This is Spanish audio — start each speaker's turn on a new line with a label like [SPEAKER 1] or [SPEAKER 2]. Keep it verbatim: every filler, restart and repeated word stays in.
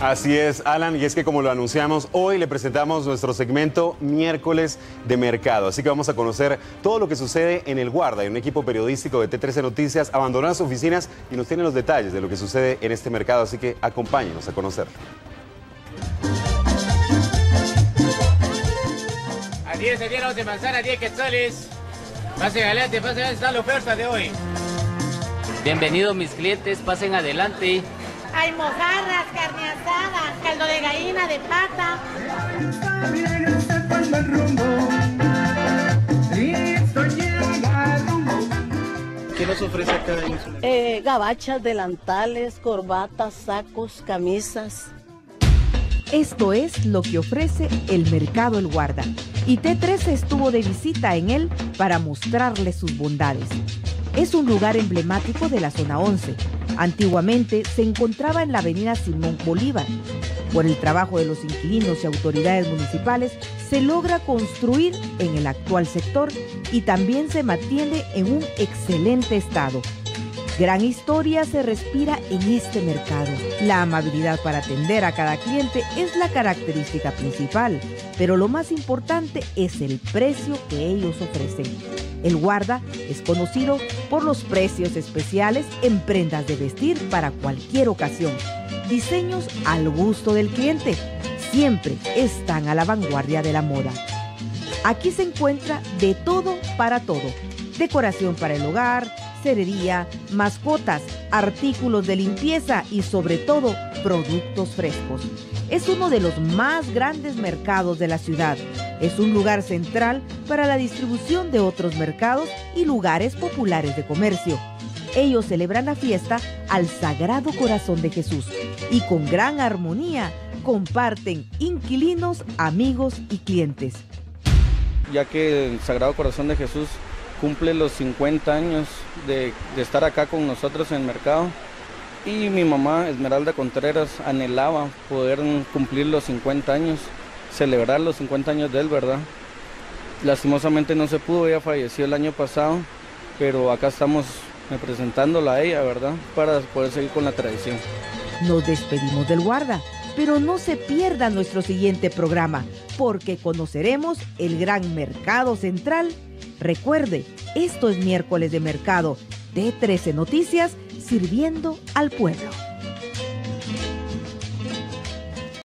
[SPEAKER 1] Así es, Alan, y es que como lo anunciamos, hoy le presentamos nuestro segmento Miércoles de Mercado. Así que vamos a conocer todo lo que sucede en El Guarda. Y un equipo periodístico de T trece Noticias abandonó las oficinas y nos tiene los detalles de lo que sucede en este mercado. Así que acompáñenos a conocerlo.
[SPEAKER 2] A diez centímetros de manzana, diez quetzales. Pasen adelante, pasen adelante, está la oferta de hoy.
[SPEAKER 3] Bienvenidos mis clientes, pasen adelante.
[SPEAKER 4] Hay mojarras, carne asada, caldo de gallina, de pata.
[SPEAKER 5] ¿Qué nos ofrece acá?
[SPEAKER 6] Eh, gabachas, delantales, corbatas, sacos, camisas.
[SPEAKER 7] Esto es lo que ofrece el Mercado El Guarda. Y T trece estuvo de visita en él para mostrarle sus bondades. Es un lugar emblemático de la zona once. Antiguamente se encontraba en la avenida Simón Bolívar. Por el trabajo de los inquilinos y autoridades municipales, se logra construir en el actual sector y también se mantiene en un excelente estado. Gran historia se respira en este mercado. La amabilidad para atender a cada cliente es la característica principal, pero lo más importante es el precio que ellos ofrecen. El Guarda es conocido por los precios especiales en prendas de vestir para cualquier ocasión. Diseños al gusto del cliente. Siempre están a la vanguardia de la moda. Aquí se encuentra de todo para todo. Decoración para el hogar, cerería, mascotas, artículos de limpieza y sobre todo productos frescos. Es uno de los más grandes mercados de la ciudad. Es un lugar central para la distribución de otros mercados y lugares populares de comercio. Ellos celebran la fiesta al Sagrado Corazón de Jesús y con gran armonía comparten inquilinos, amigos y clientes.
[SPEAKER 5] Ya que el Sagrado Corazón de Jesús cumple los cincuenta años de, de estar acá con nosotros en el mercado y mi mamá Esmeralda Contreras anhelaba poder cumplir los cincuenta años, celebrar los cincuenta años de él, ¿verdad? Lastimosamente no se pudo, ella falleció el año pasado, pero acá estamos representándola a ella, ¿verdad? Para poder seguir con la tradición.
[SPEAKER 7] Nos despedimos del Guarda, pero no se pierda nuestro siguiente programa, porque conoceremos el gran mercado central. Recuerde, esto es Miércoles de Mercado, T trece Noticias, sirviendo al pueblo.